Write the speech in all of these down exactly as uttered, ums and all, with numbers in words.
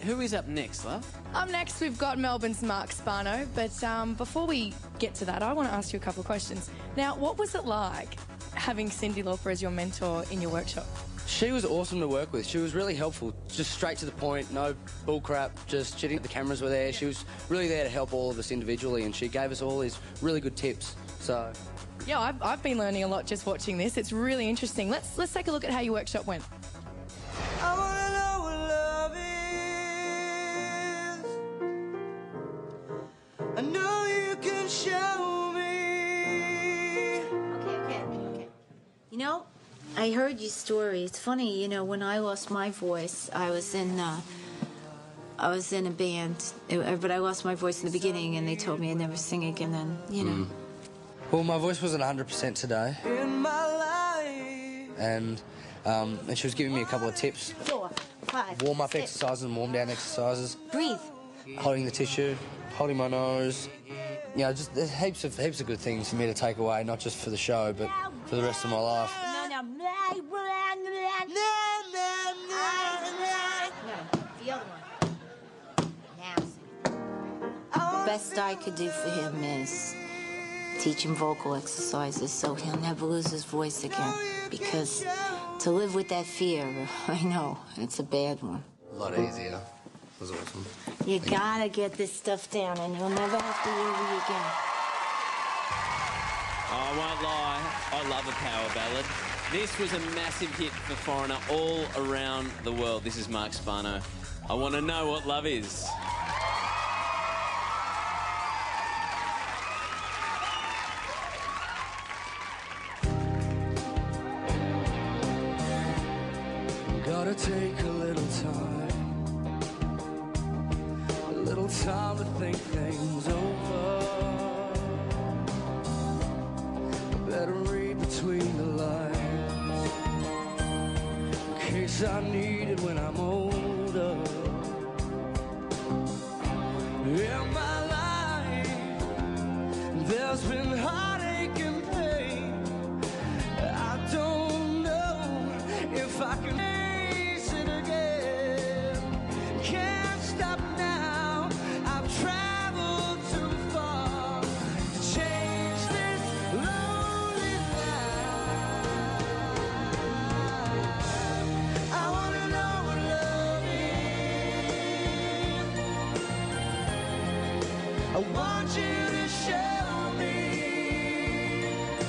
who is up next, love? Up next, we've got Melbourne's Mark Spano. But um, before we get to that, I want to ask you a couple of questions. Now, what was it like having Cyndi Lauper as your mentor in your workshop? She was awesome to work with. She was really helpful, just straight to the point, no bull crap, just chitting. The cameras were there. She was really there to help all of us individually, and she gave us all these really good tips. So, yeah, I've, I've been learning a lot just watching this. It's really interesting. Let's let's take a look at how your workshop went. I wanna know what love is. I know you can show me. Okay, okay, okay. You know, I heard your story. It's funny, you know, when I lost my voice, I was in, uh, I was in a band, but I lost my voice in the beginning, and they told me I'd never sing again. Then, you know. Mm. Well, my voice wasn't one hundred percent today, In my life. and um, and she was giving me a couple of tips. Four, five, Warm up six. exercises and warm down exercises. Breathe. Holding the tissue, holding my nose. You know, just there's heaps of heaps of good things for me to take away, not just for the show, but for the rest of my life. No, no. No, the other one. Now sing. Best I could do for him is teach him vocal exercises so he'll never lose his voice again. Because to live with that fear, I know, it's a bad one. A lot easier. It was awesome. You gotta get this stuff down, and you'll never have to worry again. Oh, I won't lie, I love a power ballad. This was a massive hit for Foreigner all around the world. This is Mark Spano. I want to know what love is. Gotta take a little time, a little time to think things over. Better read between the lines, in case I need it when I'm older. In my life, there's been heartache and pain. I don't know if I can face it again. Can't stop now, I've traveled too far to change this lonely life. I wanna know what love is. I want you to show me.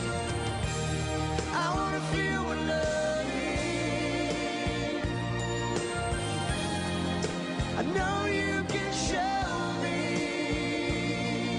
I wanna feel what love is. I know you can show me.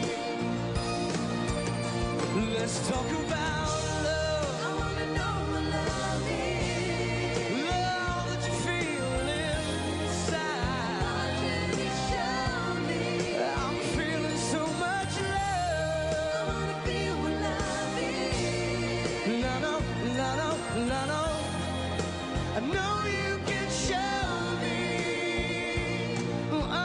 Let's talk about love. I wanna know what love is. Love that you feel inside. I want you to show me. I'm feeling so much love. I wanna feel what love is. No, no, no, no, no, no. I know you can show me. Oh.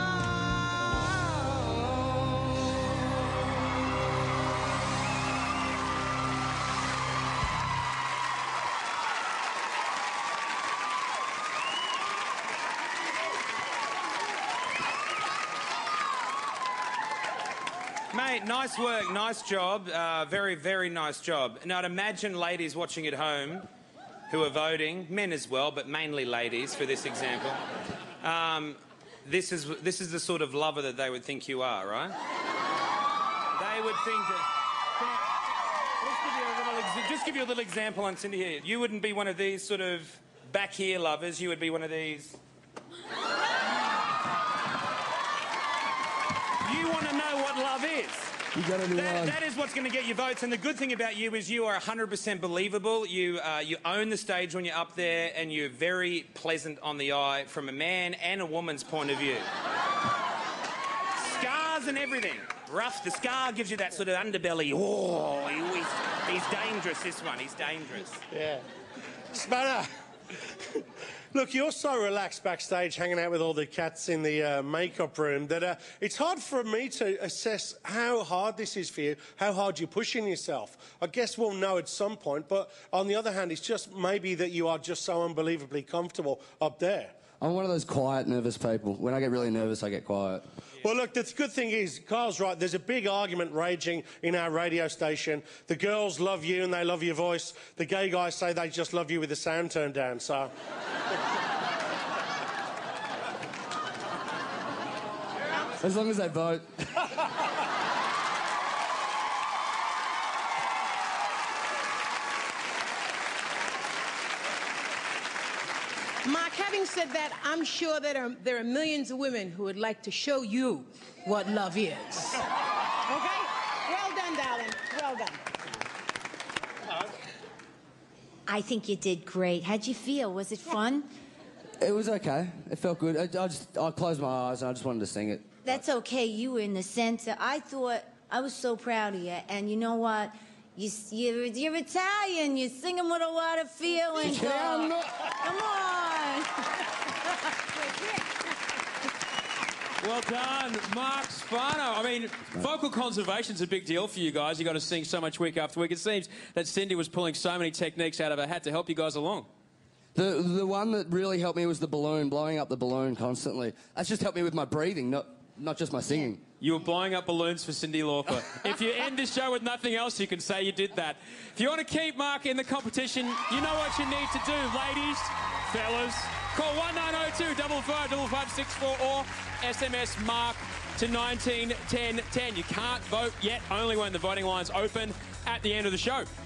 Mate, nice work, nice job. Uh, very, very nice job. Now, I'd imagine ladies watching at home who are voting, men as well, but mainly ladies for this example. Um, this is this is the sort of lover that they would think you are, right? They would think that. Let's give you a little ex- just give you a little example on Cyndi here. You wouldn't be one of these sort of back here lovers. You would be one of these. You want to know what love is. You gotta do That, one. that is what's going to get you votes. And the good thing about you is you are one hundred percent believable. You, uh, you own the stage when you're up there, and you're very pleasant on the eye from a man and a woman's point of view. Scars and everything. Rough. The scar gives you that sort of underbelly. Oh, he- he's, he's dangerous, this one. He's dangerous. Yeah. Spano, look, you're so relaxed backstage hanging out with all the cats in the uh, makeup room that uh, it's hard for me to assess how hard this is for you, how hard you're pushing yourself. I guess we'll know at some point, but on the other hand, it's just maybe that you are just so unbelievably comfortable up there. I'm one of those quiet, nervous people. When I get really nervous, I get quiet. Well, look, the good thing is, Kyle's right, there's a big argument raging in our radio station. The girls love you and they love your voice. The gay guys say they just love you with the sound turned down, so... As long as they vote. Mark, having said that, I'm sure that are, there are millions of women who would like to show you what love is. Okay? Well done, darling. Well done. I think you did great. How'd you feel? Was it fun? It was okay. It felt good. I, I just I closed my eyes and I just wanted to sing it. That's okay. You were in the center. I thought I was so proud of you. And you know what? You, you're, you're Italian. You're singing with a lot of feeling. Yeah, I'm not... Come on. Well done, Mark Spano. I mean, vocal conservation's a big deal for you guys. You've got to sing so much week after week. It seems that Cindy was pulling so many techniques out of her hat to help you guys along. The, the one that really helped me was the balloon, blowing up the balloon constantly. That's just helped me with my breathing, not, not just my singing. You were blowing up balloons for Cyndi Lauper. If you end the show with nothing else, you can say you did that. If you want to keep Mark in the competition, you know what you need to do, ladies, fellas. Call one nine zero two, five five five five six four or S M S Mark to nineteen ten ten. You can't vote yet, only when the voting lines open at the end of the show.